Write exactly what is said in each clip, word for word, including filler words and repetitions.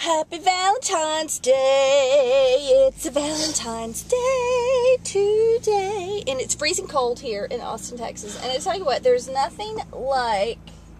Happy Valentine's Day. It's a Valentine's Day today. And it's freezing cold here in Austin, Texas. And I tell you what, there's nothing like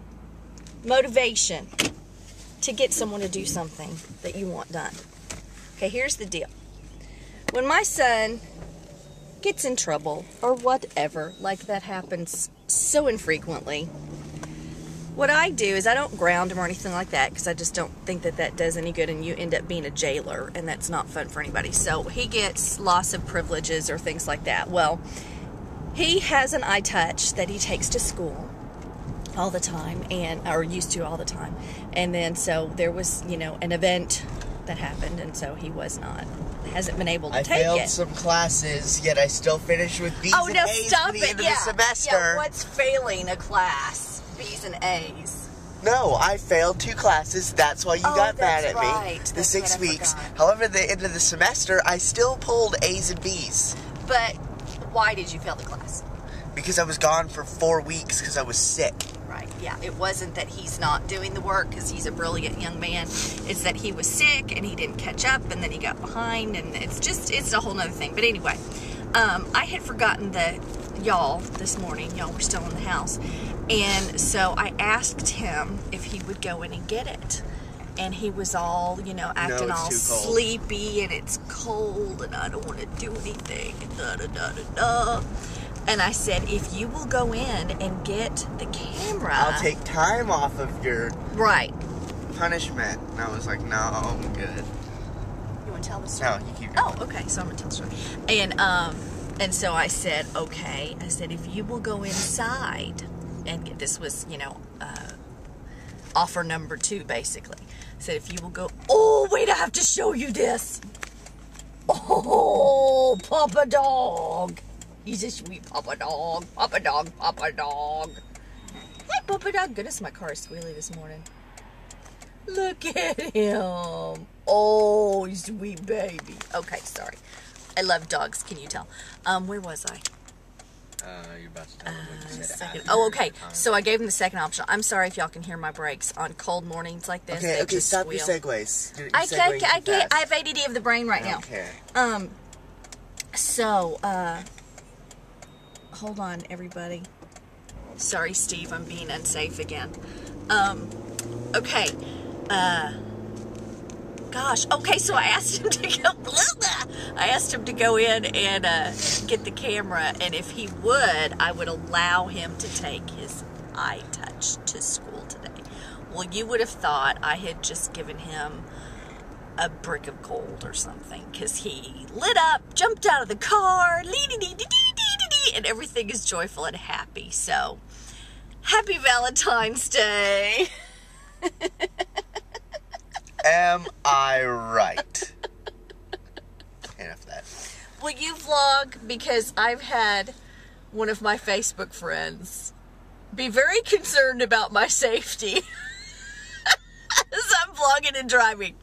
motivation to get someone to do something that you want done. Okay, here's the deal. When my son gets in trouble or whatever, like that happens so infrequently, what I do is I don't ground him or anything like that because I just don't think that that does any good, and you end up being a jailer, and that's not fun for anybody. So he gets loss of privileges or things like that. Well, he has an iTouch that he takes to school all the time, and or used to all the time. And then so there was, you know, an event that happened, and so he was not, hasn't been able to I take it. I failed some classes, yet I still finished with B's oh, and no, A's stop for the it. end of yeah. the semester. Yeah, what's failing a class? B's and A's. No, I failed two classes. That's why you oh, got mad at right. me. That's The six weeks. Forgot. However, at the end of the semester, I still pulled A's and B's. But why did you fail the class? Because I was gone for four weeks because I was sick. Right, yeah. It wasn't that he's not doing the work because he's a brilliant young man. It's that he was sick and he didn't catch up, and then he got behind, and it's just, it's a whole nother thing. But anyway, um, I had forgotten that y'all this morning, y'all were still in the house. And so I asked him if he would go in and get it. And he was all, you know, acting no, all sleepy, and it's cold, and I don't want to do anything, and da da da da da. And I said, if you will go in and get the camera, I'll take time off of your right punishment. And I was like, no, I'm good. You want to tell the story? No, you keep going. Oh, okay. So I'm gonna tell the story. And um, and so I said, okay. I said, if you will go inside and get, this was, you know, uh, offer number two, basically. I said, if you will go. Oh, wait! I have to show you this. Oh, Papa Dog. He's a sweet Papa Dog. Papa Dog, Papa Dog. Hey, Papa Dog. Goodness, my car is squealy this morning. Look at him. Oh, sweet baby. Okay, sorry. I love dogs, can you tell? Um, where was I? Uh, you're about to tell Uh, me what you said second. after Oh, okay. the time. So I gave him the second option. I'm sorry if y'all can hear my brakes on cold mornings like this. Okay, They okay, just stop squeal. your segues. You're, you're I can't, segueing I too can't, I fast. have A D D of the brain right I now. don't care. Um, so, uh, hold on, everybody. Sorry, Steve, I'm being unsafe again. Um, okay, uh, gosh, okay, so I asked him to go, I asked him to go in and, uh, get the camera, and if he would, I would allow him to take his iTouch to school today. Well, you would have thought I had just given him a brick of gold or something, because he lit up, jumped out of the car, and everything is joyful and happy. So, happy Valentine's Day. Am I right? Enough of that. Will you vlog? Because I've had one of my Facebook friends be very concerned about my safety as I'm vlogging and driving.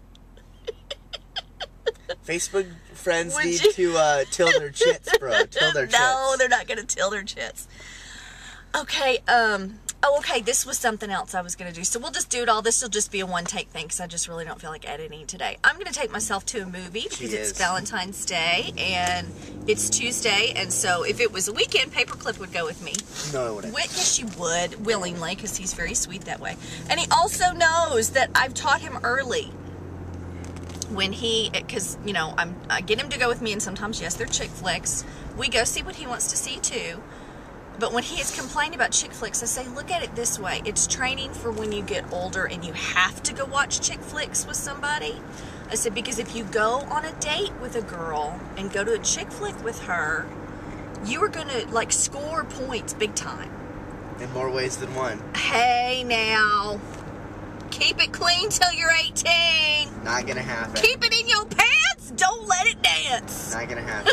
Facebook friends Would need you? to uh, till their chits, bro. Till their chits. No, they're not going to till their chits. Okay, um, oh, okay, this was something else I was going to do. So we'll just do it all. This will just be a one-take thing because I just really don't feel like editing today. I'm going to take myself to a movie because She it's is. Valentine's Day and it's Tuesday. And so if it was a weekend, Paperclip would go with me. No, I wouldn't. Whit, yes, she would, willingly, because he's very sweet that way. And he also knows that I've taught him early. When he, because, you know, I'm, I get him to go with me, and sometimes, yes, they're chick flicks. We go see what he wants to see, too. But when he is complaining about chick flicks, I say, look at it this way. It's training for when you get older and you have to go watch chick flicks with somebody. I said, because if you go on a date with a girl and go to a chick flick with her, you are going to, like, score points big time. In more ways than one. Hey, now. Keep it clean till you're eighteen. Not gonna happen. Keep it in your pants. Don't let it dance. Not gonna happen.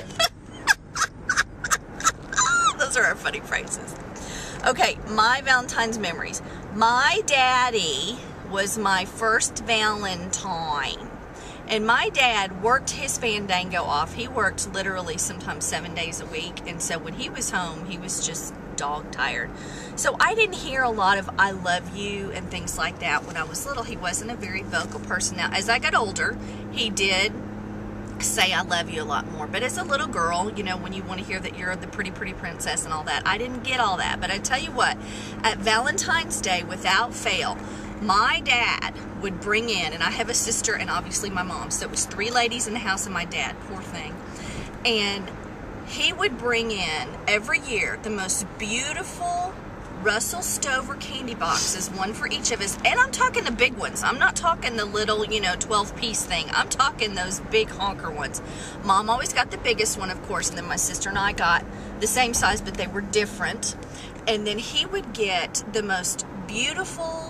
Those are our funny phrases. Okay, my Valentine's memories. My daddy was my first Valentine. And my dad worked his fandango off. He worked literally sometimes seven days a week. And so when he was home, he was just dog tired. So I didn't hear a lot of I love you and things like that when I was little. He wasn't a very vocal person. Now, as I got older, he did say I love you a lot more. But as a little girl, you know, when you want to hear that you're the pretty, pretty princess and all that, I didn't get all that. But I tell you what, at Valentine's Day, without fail, my dad would bring in, and I have a sister and obviously my mom, so it was three ladies in the house and my dad, poor thing. And he would bring in every year the most beautiful Russell Stover candy boxes, one for each of us. And I'm talking the big ones. I'm not talking the little, you know, twelve piece thing. I'm talking those big honker ones. Mom always got the biggest one, of course, and then my sister and I got the same size, but they were different. And then he would get the most beautiful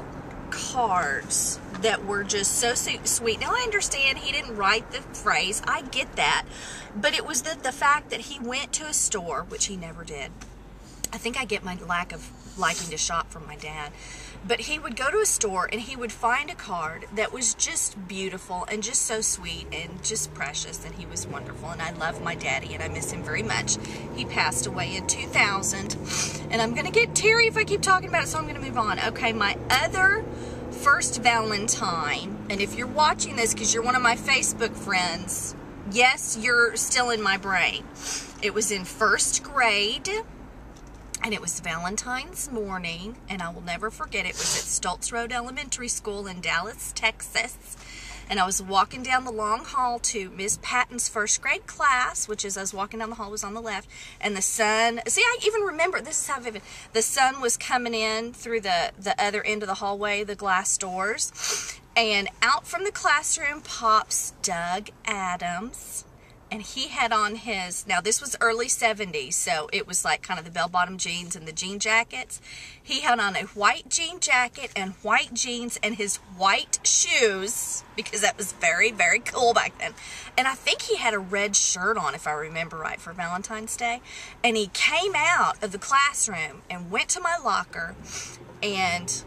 cards that were just so sweet. Now, I understand he didn't write the phrase. I get that. But it was the, the fact that he went to a store, which he never did. I think I get my lack of liking to shop from my dad. But he would go to a store and he would find a card that was just beautiful and just so sweet and just precious, and he was wonderful. And I love my daddy and I miss him very much. He passed away in two thousand, and I'm going to get teary if I keep talking about it, so I'm going to move on. Okay, my other first Valentine, and if you're watching this because you're one of my Facebook friends, yes, you're still in my brain. It was in first grade. And it was Valentine's morning, and I will never forget it. It was at Stoltz Road Elementary School in Dallas, Texas. And I was walking down the long hall to Miss Patton's first grade class, which is, I was walking down the hall, was on the left. And the sun, see, I even remember, this is how vivid. The sun was coming in through the, the other end of the hallway, the glass doors. And out from the classroom pops Doug Adams. And he had on his, now this was early seventies, so it was like kind of the bell-bottom jeans and the jean jackets. He had on a white jean jacket and white jeans and his white shoes, because that was very, very cool back then. And I think he had a red shirt on, if I remember right, for Valentine's Day. And he came out of the classroom and went to my locker, and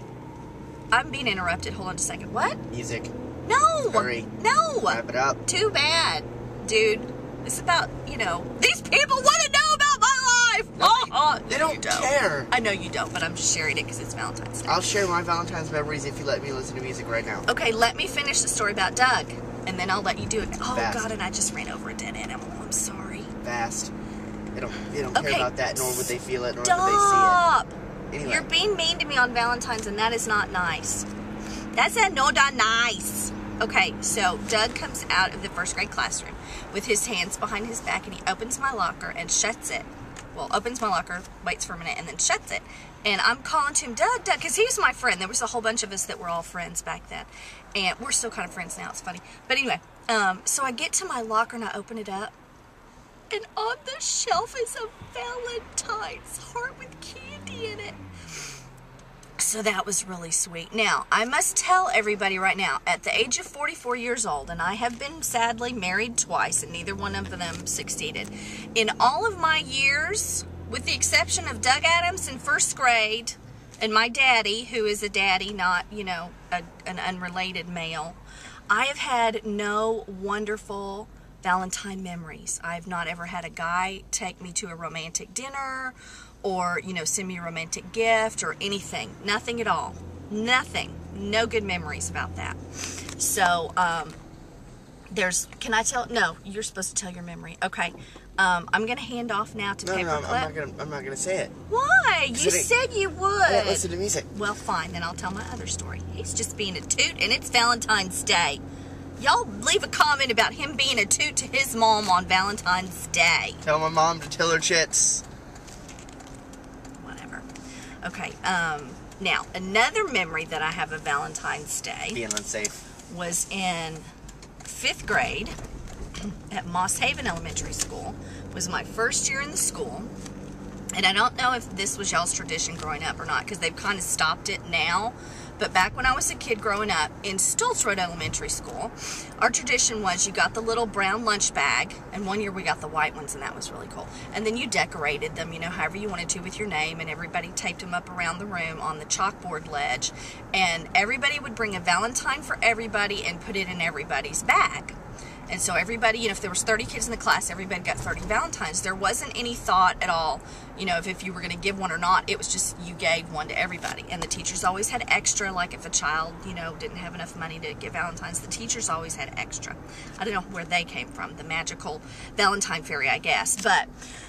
I'm being interrupted. Hold on just a second. What? Music. No. Hurry. No. Wrap it up. Too bad. Dude, it's about, you know, these people want to know about my life. No, oh, they, oh, they no, don't you don't care. I know you don't, but I'm just sharing it because it's Valentine's Day. I'll share my Valentine's memories if you let me listen to music right now. Okay, let me finish the story about Doug, and then I'll let you do it. Oh, Fast. God, and I just ran over a dead animal. I'm sorry. Fast. They don't, they don't Okay. care about that, nor would they feel it, nor Stop. would they see it. Anyway. You're being mean to me on Valentine's, and that is not nice. That's a no da nice. Okay, so Doug comes out of the first grade classroom with his hands behind his back, and he opens my locker and shuts it. Well, opens my locker, waits for a minute, and then shuts it. And I'm calling to him, Doug, Doug, because he was my friend. There was a whole bunch of us that were all friends back then. And we're still kind of friends now. It's funny. But anyway, um, so I get to my locker and I open it up. And on the shelf is a Valentine's heart with candy in it. So that was really sweet. Now, I must tell everybody right now, at the age of forty-four years old, and I have been sadly married twice, and neither one of them succeeded. In all of my years, with the exception of Doug Adams in first grade, and my daddy, who is a daddy, not, you know, a, an unrelated male, I have had no wonderful Valentine memories. I've not ever had a guy take me to a romantic dinner, or, you know, send me a romantic gift or anything. Nothing at all. Nothing. No good memories about that. So, um, there's, can I tell? No, you're supposed to tell your memory. Okay. Um, I'm going to hand off now to No, no, no, I'm Paperclip. not gonna. I'm not gonna say it. Why? You it ain't- said you would. I don't listen to music. Well, fine. Then I'll tell my other story. He's just being a toot, and it's Valentine's Day. Y'all leave a comment about him being a toot to his mom on Valentine's Day. Tell my mom to tell her chits. Okay, um, now, another memory that I have of Valentine's Day Being unsafe. was in fifth grade at Moss Haven Elementary School. It was my first year in the school. And I don't know if this was y'all's tradition growing up or not, because they've kind of stopped it now. But back when I was a kid growing up in Stoltz Road Elementary School, our tradition was you got the little brown lunch bag, and one year we got the white ones, and that was really cool. And then you decorated them, you know, however you wanted to with your name, and everybody taped them up around the room on the chalkboard ledge. And everybody would bring a Valentine for everybody and put it in everybody's bag. And so everybody, you know, if there was thirty kids in the class, everybody got thirty Valentines. There wasn't any thought at all, you know, if, if you were going to give one or not. It was just you gave one to everybody. And the teachers always had extra, like if a child, you know, didn't have enough money to give Valentines, the teachers always had extra. I don't know where they came from, the magical Valentine fairy, I guess. But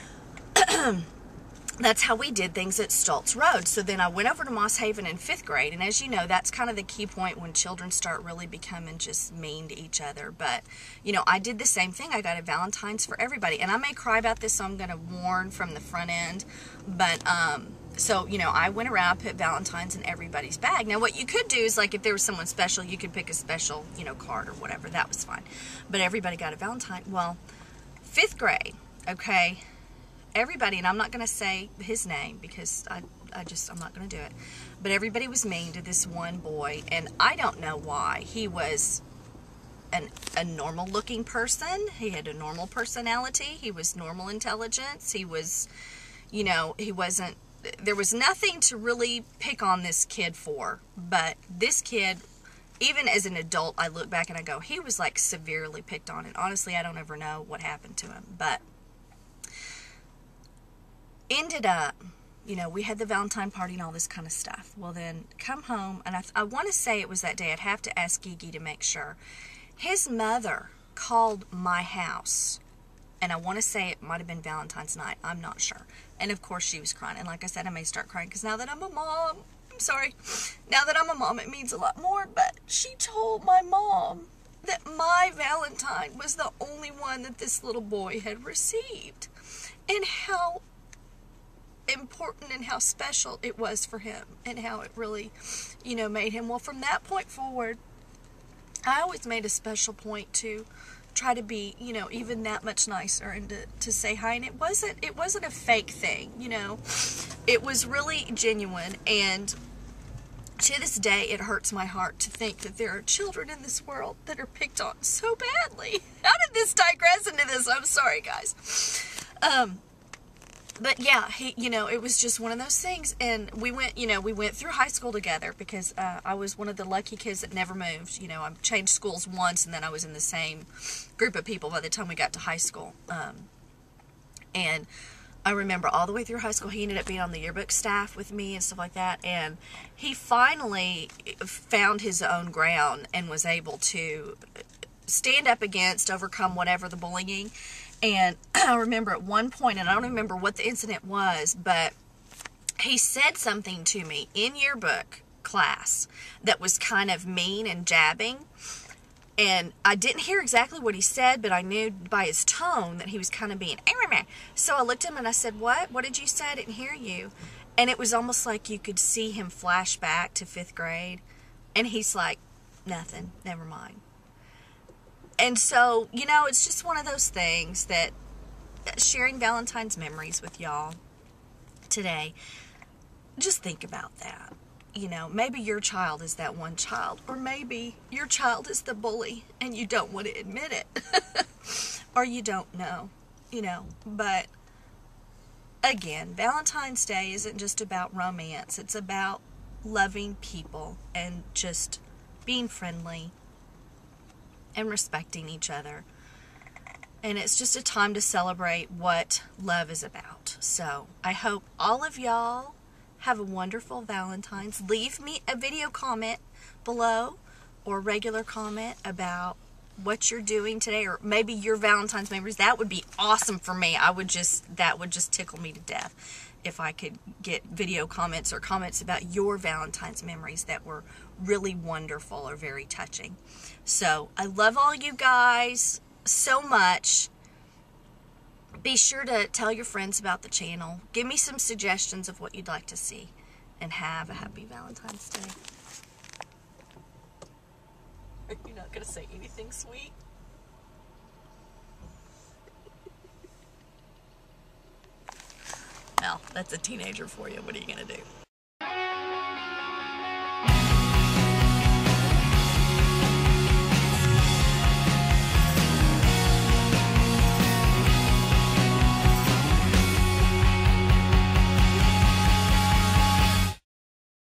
that's how we did things at Stoltz Road. So then I went over to Moss Haven in fifth grade, and as you know, that's kind of the key point when children start really becoming just mean to each other. But, you know, I did the same thing. I got a Valentine's for everybody, and I may cry about this, so I'm going to warn from the front end. But, um, so, you know, I went around, put Valentine's in everybody's bag. Now, what you could do is, like, if there was someone special, you could pick a special, you know, card or whatever. That was fine. But everybody got a Valentine. Well, fifth grade, okay, everybody, and I'm not going to say his name because I, I just, I'm not going to do it. But everybody was mean to this one boy, and I don't know why. He was an, a normal-looking person. He had a normal personality. He was normal intelligence. He was, you know, he wasn't, there was nothing to really pick on this kid for. But this kid, even as an adult, I look back and I go, he was, like, severely picked on. And honestly, I don't ever know what happened to him. But ended up, you know, we had the Valentine party and all this kind of stuff. Well, then come home, and I, I want to say it was that day. I'd have to ask Gigi to make sure. His mother called my house, and I want to say it might have been Valentine's night. I'm not sure. And of course she was crying. And like I said, I may start crying because now that I'm a mom, I'm sorry. Now that I'm a mom, it means a lot more. But she told my mom that my Valentine was the only one that this little boy had received, and how important and how special it was for him, and how it really, you know, made him. Well, from that point forward, I always made a special point to try to be, you know, even that much nicer, and to, to say hi. And it wasn't, it wasn't a fake thing, you know, it was really genuine. And to this day, it hurts my heart to think that there are children in this world that are picked on so badly. How did this digress into this? I'm sorry, guys. Um, But yeah, he, you know, it was just one of those things. And we went, you know, we went through high school together because uh, I was one of the lucky kids that never moved. You know, I changed schools once, and then I was in the same group of people by the time we got to high school. Um, and I remember all the way through high school, he ended up being on the yearbook staff with me and stuff like that. And he finally found his own ground and was able to stand up against, overcome whatever the bullying. And I remember at one point, and I don't remember what the incident was, but he said something to me in yearbook class that was kind of mean and jabbing. And I didn't hear exactly what he said, but I knew by his tone that he was kind of being, so I looked at him and I said, what? What did you say? I didn't hear you. And it was almost like you could see him flash back to fifth grade. And he's like, nothing, never mind. And so, you know, it's just one of those things that sharing Valentine's memories with y'all today, just think about that. You know, maybe your child is that one child, or maybe your child is the bully and you don't want to admit it, or you don't know, you know. But again, Valentine's Day isn't just about romance. It's about loving people and just being friendly and respecting each other. And it's just a time to celebrate what love is about. So I hope all of y'all have a wonderful Valentine's. Leave me a video comment below, or a regular comment about what you're doing today, or maybe your Valentine's memories. That would be awesome for me. I would just, that would just tickle me to death if I could get video comments or comments about your Valentine's memories that were really wonderful or very touching. So I love all you guys so much. Be sure to tell your friends about the channel. Give me some suggestions of what you'd like to see. And have a happy Valentine's Day. Are you not going to say anything sweet? No. That's a teenager for you. What are you going to do?